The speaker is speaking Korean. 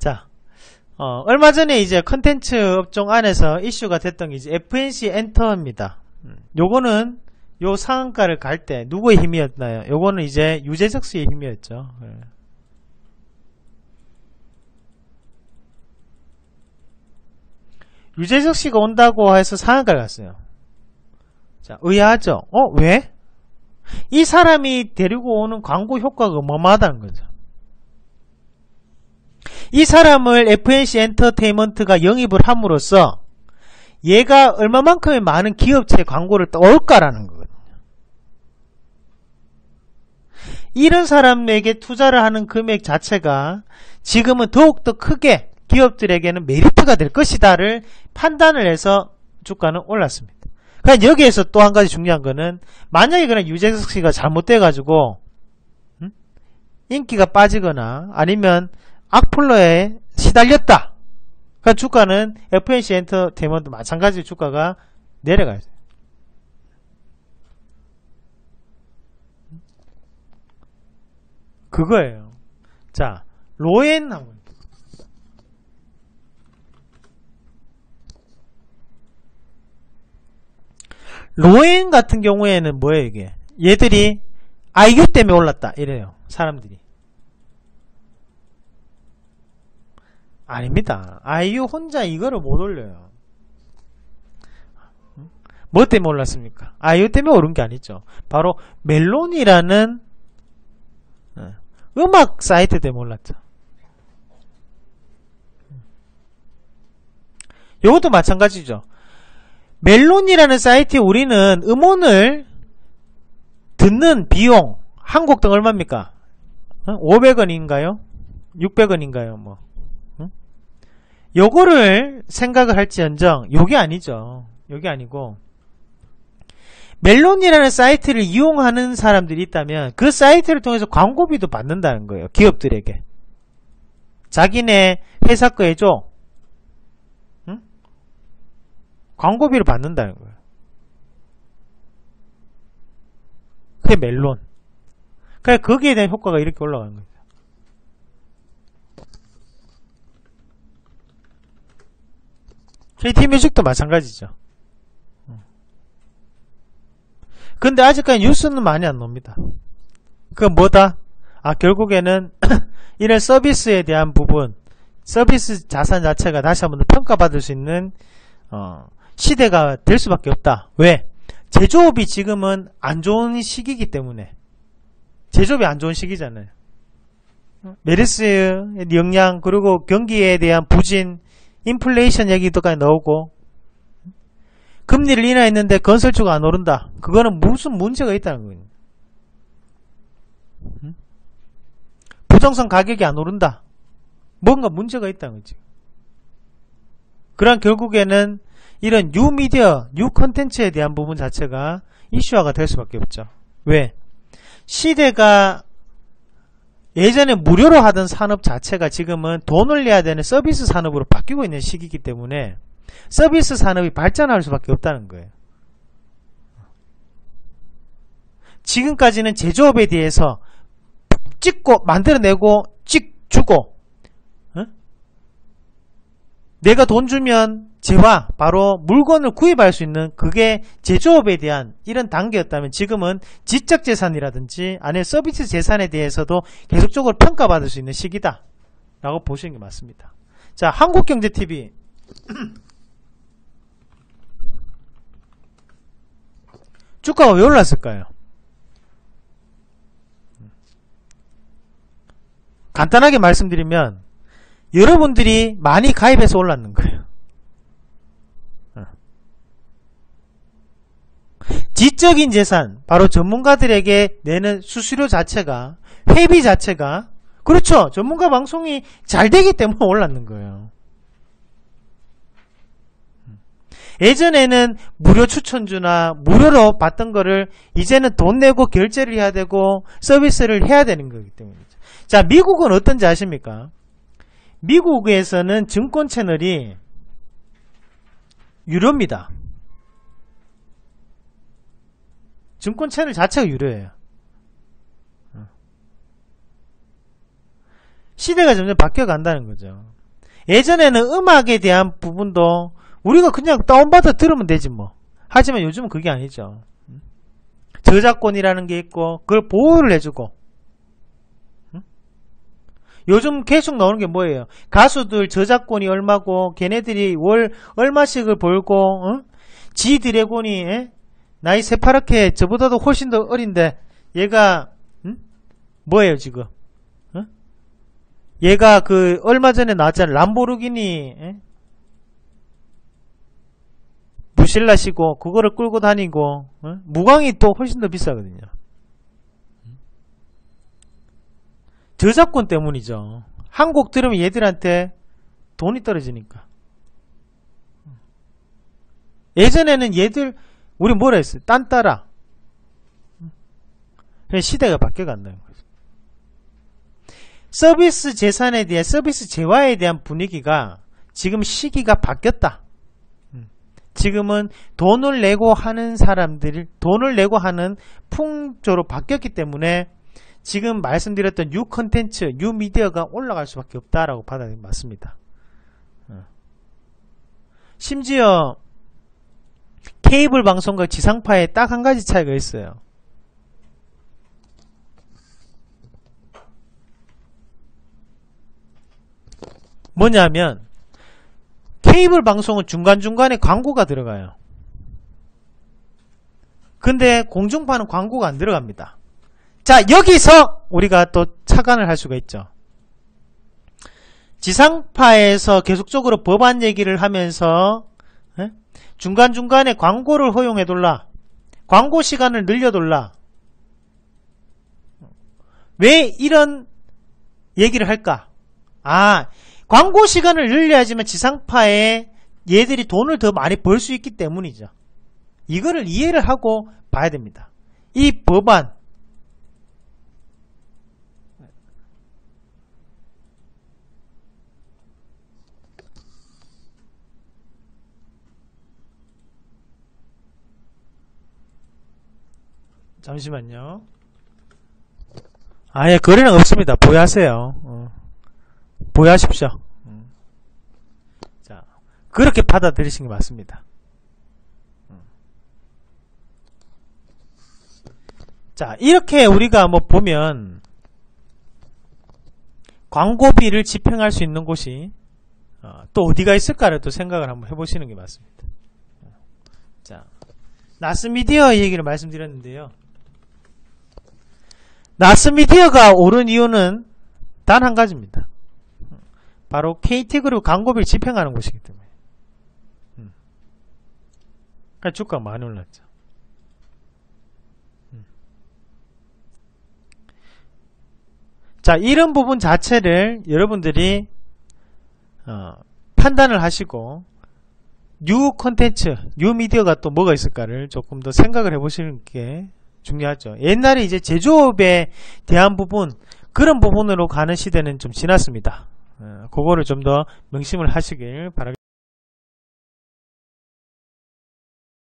자, 얼마 전에 이제 컨텐츠 업종 안에서 이슈가 됐던 게 이제 FNC 엔터입니다. 요거는 요 상한가를 갈 때 누구의 힘이었나요? 요거는 이제 유재석 씨의 힘이었죠. 유재석 씨가 온다고 해서 상한가를 갔어요. 자, 의아하죠? 왜? 이 사람이 데리고 오는 광고 효과가 어마어마하다는 거죠. 이 사람을 FNC 엔터테인먼트가 영입을 함으로써 얘가 얼마만큼의 많은 기업체 광고를 떠올까라는 거거든요. 이런 사람에게 투자를 하는 금액 자체가 지금은 더욱더 크게 기업들에게는 메리트가 될 것이다를 판단을 해서 주가는 올랐습니다. 그러니까 여기에서 또 한 가지 중요한 거는 만약에 그냥 유재석 씨가 잘못돼가지고 인기가 빠지거나 아니면 악플러에 시달렸다. 그러니까 주가는 FNC 엔터테인먼트 마찬가지로 주가가 내려가야 돼요. 그거예요. 자, 로엔 한번. 로엔 같은 경우에는 뭐예요 이게? 얘들이 아이유 때문에 올랐다 이래요. 사람들이. 아닙니다. 아이유 혼자 이거를 못 올려요. 뭐 때문에 올랐습니까? 아이유 때문에 오른 게 아니죠. 바로 멜론이라는 음악 사이트 때문에 올랐죠. 이것도 마찬가지죠. 멜론이라는 사이트에 우리는 음원을 듣는 비용 한 곡당 얼마입니까? 500원인가요? 600원인가요? 뭐 요거를 생각을 할지언정 요게 아니죠. 요게 아니고 멜론이라는 사이트를 이용하는 사람들이 있다면 그 사이트를 통해서 광고비도 받는다는 거예요. 기업들에게. 자기네 회사 거 해줘. 응? 광고비를 받는다는 거예요. 그게 멜론. 그러니까 거기에 대한 효과가 이렇게 올라가는 거예요. KT뮤직도 마찬가지죠. 근데 아직까지 뉴스는 많이 안 나옵니다. 그건 뭐다? 결국에는 이런 서비스에 대한 부분, 서비스 자산 자체가 다시 한번 평가받을 수 있는 시대가 될 수밖에 없다. 왜? 제조업이 지금은 안 좋은 시기이기 때문에. 제조업이 안 좋은 시기잖아요. 메르스의 영향, 그리고 경기에 대한 부진, 인플레이션 얘기도까지 나오고, 금리를 인하했는데 건설주가 안 오른다. 그거는 무슨 문제가 있다는 거예요. 부동산 가격이 안 오른다. 뭔가 문제가 있다는 거지. 그러한 결국에는 이런 뉴미디어, 뉴컨텐츠에 대한 부분 자체가 이슈화가 될 수밖에 없죠. 왜? 시대가 예전에 무료로 하던 산업 자체가 지금은 돈을 내야 되는 서비스 산업으로 바뀌고 있는 시기이기 때문에 서비스 산업이 발전할 수밖에 없다는 거예요. 지금까지는 제조업에 대해서 찍고 만들어내고 찍주고 내가 돈 주면 재화 바로 물건을 구입할 수 있는 그게 제조업에 대한 이런 단계였다면 지금은 지적재산이라든지 아니면 서비스 재산에 대해서도 계속적으로 평가받을 수 있는 시기다 라고 보시는 게 맞습니다. 자, 한국경제TV 주가가 왜 올랐을까요? 간단하게 말씀드리면 여러분들이 많이 가입해서 올랐는 거예요. 지적인 재산, 바로 전문가들에게 내는 수수료 자체가, 회비 자체가, 그렇죠. 전문가 방송이 잘 되기 때문에 올랐는 거예요. 예전에는 무료 추천주나 무료로 받던 거를 이제는 돈 내고 결제를 해야 되고 서비스를 해야 되는 거기 때문이죠. 자, 미국은 어떤지 아십니까? 미국에서는 증권 채널이 유료입니다. 증권 채널 자체가 유료예요. 시대가 점점 바뀌어 간다는 거죠. 예전에는 음악에 대한 부분도 우리가 그냥 다운받아 들으면 되지 뭐. 하지만 요즘은 그게 아니죠. 저작권이라는 게 있고 그걸 보호를 해주고. 요즘 계속 나오는 게 뭐예요? 가수들 저작권이 얼마고 걔네들이 월 얼마씩을 벌고 지 드래곤이 나이 새파랗게 저보다도 훨씬 더 어린데 얘가 뭐예요 지금? 얘가 그 얼마 전에 나왔잖아. 람보르기니 부실라시고 그거를 끌고 다니고 무광이 또 훨씬 더 비싸거든요. 저작권 때문이죠. 한 곡 들으면 얘들한테 돈이 떨어지니까. 예전에는 얘들 우리 뭐라 했어요? 딴따라. 시대가 바뀌어간다는 거죠. 서비스 재산에 대한 서비스 재화에 대한 분위기가 지금 시기가 바뀌었다. 지금은 돈을 내고 하는 사람들, 돈을 내고 하는 풍조로 바뀌었기 때문에 지금 말씀드렸던 뉴 컨텐츠, 뉴 미디어가 올라갈 수밖에 없다라고 받아들이면 맞습니다. 심지어 케이블 방송과 지상파에 딱 한 가지 차이가 있어요. 뭐냐면 케이블 방송은 중간중간에 광고가 들어가요. 근데 공중파는 광고가 안 들어갑니다. 자, 여기서 우리가 또 착안을 할 수가 있죠. 지상파에서 계속적으로 법안 얘기를 하면서 중간중간에 광고를 허용해둘라. 광고 시간을 늘려둘라. 왜 이런 얘기를 할까? 광고 시간을 늘려야지만 지상파에 얘들이 돈을 더 많이 벌 수 있기 때문이죠. 이거를 이해를 하고 봐야 됩니다. 이 법안 잠시만요. 아예 거래는 없습니다. 보유하세요. 보유하십시오. 자, 그렇게 받아들이시는 게 맞습니다. 자, 이렇게 우리가 뭐 보면 광고비를 집행할 수 있는 곳이 또 어디가 있을까를 또 생각을 한번 해보시는 게 맞습니다. 자, 나스미디어 얘기를 말씀드렸는데요. 나스미디어가 오른 이유는 단 한 가지입니다. 바로 KT그룹 광고비를 집행하는 곳이기 때문에. 그러니까 주가가 많이 올랐죠. 자, 이런 부분 자체를 여러분들이 판단을 하시고 뉴 콘텐츠, 뉴 미디어가 또 뭐가 있을까를 조금 더 생각을 해보시는 게 중요하죠. 옛날에 이제 제조업에 대한 부분, 그런 부분으로 가는 시대는 좀 지났습니다. 그거를 좀 더 명심을 하시길 바라겠습니다.